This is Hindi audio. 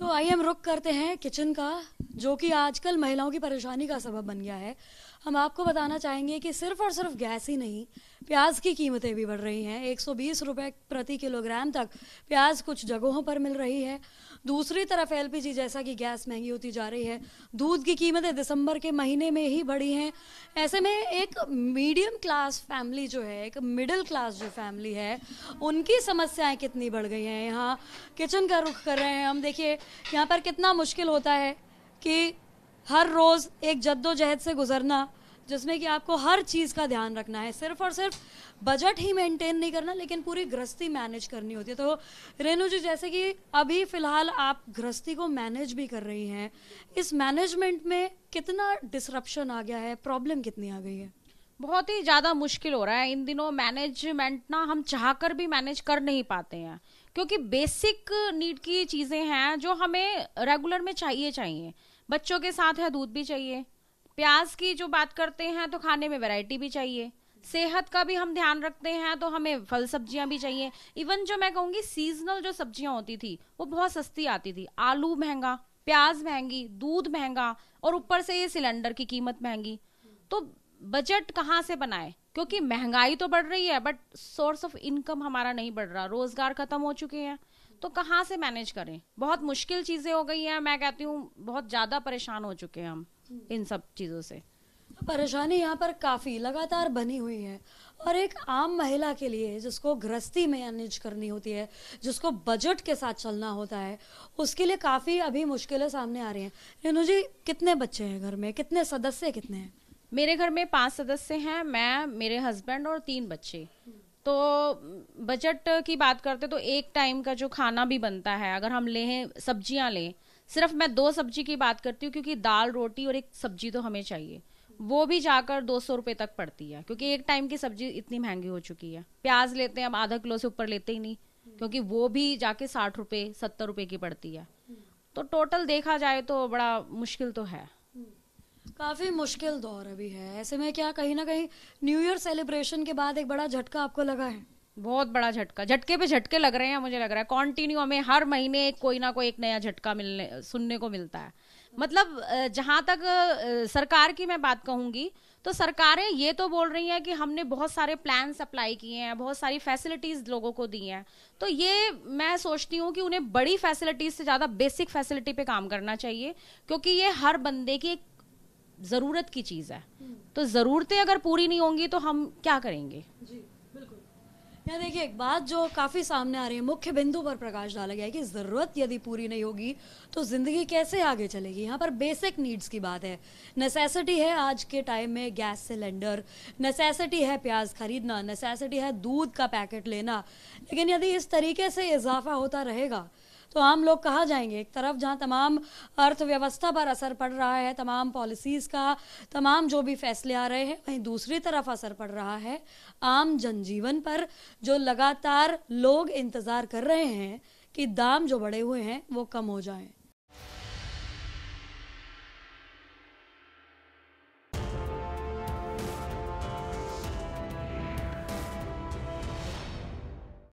तो आइए हम रुख करते हैं किचन का, जो कि आजकल महिलाओं की परेशानी का सबब बन गया है। हम आपको बताना चाहेंगे कि सिर्फ और सिर्फ गैस ही नहीं, प्याज की कीमतें भी बढ़ रही हैं। 120 रुपए प्रति किलोग्राम तक प्याज कुछ जगहों पर मिल रही है। दूसरी तरफ एलपीजी जैसा कि गैस महंगी होती जा रही है। दूध की कीमतें दिसंबर के महीने में ही बढ़ी हैं। ऐसे में एक मीडियम क्लास फैमिली जो है, एक मिडिल क्लास जो फैमिली है, उनकी समस्याएं कितनी बढ़ गई हैं। यहाँ किचन का रुख कर रहे हैं हम। देखिए यहाँ पर कितना मुश्किल होता है कि हर रोज़ एक जद्दोजहद से गुजरना, जिसमें कि आपको हर चीज़ का ध्यान रखना है। सिर्फ और सिर्फ बजट ही मेंटेन नहीं करना, लेकिन पूरी गृहस्थी मैनेज करनी होती है। तो रेनू जी, जैसे कि अभी फ़िलहाल आप गृहस्थी को मैनेज भी कर रही हैं, इस मैनेजमेंट में कितना डिसरप्शन आ गया है, प्रॉब्लम कितनी आ गई है? बहुत ही ज़्यादा मुश्किल हो रहा है इन दिनों मैनेजमेंट ना। हम चाहकर भी मैनेज कर नहीं पाते हैं, क्योंकि बेसिक नीड की चीज़ें हैं जो हमें रेगुलर में चाहिए। बच्चों के साथ है दूध भी चाहिए, प्याज की जो बात करते हैं तो खाने में वैरायटी भी चाहिए, सेहत का भी हम ध्यान रखते हैं तो हमें फल सब्जियां भी चाहिए। इवन जो मैं कहूँगी सीजनल जो सब्जियां होती थी वो बहुत सस्ती आती थी। आलू महंगा, प्याज महंगी, दूध महंगा, और ऊपर से ये सिलेंडर की कीमत महंगी। तो बजट कहाँ से बनाए, क्योंकि महंगाई तो बढ़ रही है बट सोर्स ऑफ इनकम हमारा नहीं बढ़ रहा, रोजगार खत्म हो चुके हैं, तो कहाँ से मैनेज करें। बहुत मुश्किल चीजें हो गई हैं। मैं कहती हूँ बहुत ज्यादा परेशान हो चुके हैं हम इन सब चीजों से। परेशानी यहाँ पर काफ़ी लगातार बनी हुई है, और एक आम महिला के लिए जिसको गृहस्थी मैनेज करनी होती है, जिसको बजट के साथ चलना होता है, उसके लिए काफ़ी अभी मुश्किलें सामने आ रही हैं। रेनू जी, कितने बच्चे हैं घर में, कितने सदस्य कितने हैं? मेरे घर में 5 सदस्य हैं, मैं, मेरे हस्बैंड और 3 बच्चे। तो बजट की बात करते तो एक टाइम का जो खाना भी बनता है, अगर हम लें सब्जियां लें, सिर्फ मैं 2 सब्जी की बात करती हूँ, क्योंकि दाल रोटी और एक सब्जी तो हमें चाहिए, वो भी जाकर 200 रुपए तक पड़ती है, क्योंकि एक टाइम की सब्जी इतनी महंगी हो चुकी है। प्याज लेते हैं हम आधा किलो से ऊपर लेते ही नहीं, क्योंकि वो भी जाके 60 रुपए 70 रुपए की पड़ती है। तो टोटल देखा जाए तो बड़ा मुश्किल तो है। काफ़ी मुश्किल दौर अभी है। ऐसे में क्या कहीं ना कहीं न्यू ईयर सेलिब्रेशन के बाद एक बड़ा झटका आपको लगा है? बहुत बड़ा झटका, झटके पे झटके लग रहे हैं। मुझे लग रहा है कॉन्टिन्यू हमें हर महीने कोई ना कोई एक नया झटका मिलने सुनने को मिलता है। मतलब जहां तक सरकार की मैं बात कहूंगी, तो सरकारें ये तो बोल रही हैं कि हमने बहुत सारे प्लान अप्लाई किए हैं, बहुत सारी फैसिलिटीज लोगों को दी हैं। तो ये मैं सोचती हूँ कि उन्हें बड़ी फैसिलिटीज से ज्यादा बेसिक फैसिलिटी पे काम करना चाहिए, क्योंकि ये हर बंदे की एक जरूरत की चीज है। तो जरूरतें अगर पूरी नहीं होंगी तो हम क्या करेंगे। जी बिल्कुल। यहाँ देखिए, एक बात जो काफ़ी सामने आ रही है, मुख्य बिंदु पर प्रकाश डाला गया है कि ज़रूरत यदि पूरी नहीं होगी तो ज़िंदगी कैसे आगे चलेगी। यहाँ पर बेसिक नीड्स की बात है। नेसेसिटी है आज के टाइम में गैस सिलेंडर, नेसेसिटी है प्याज खरीदना, नेसेसिटी है दूध का पैकेट लेना। लेकिन यदि इस तरीके से इजाफा होता रहेगा तो आम लोग कहाँ जाएंगे? एक तरफ जहाँ तमाम अर्थव्यवस्था पर असर पड़ रहा है, तमाम पॉलिसीज़ का, तमाम जो भी फैसले आ रहे हैं, वहीं दूसरी तरफ असर पड़ रहा है आम जनजीवन पर, जो लगातार लोग इंतज़ार कर रहे हैं कि दाम जो बढ़े हुए हैं वो कम हो जाएं।